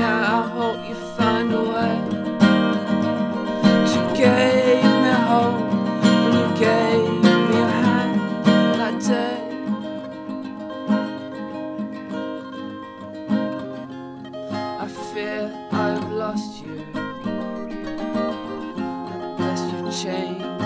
yeah, I hope you find a way. 'Cause you gave me hope when you gave me a hand that day. I fear I've lost you, I guess you've changed.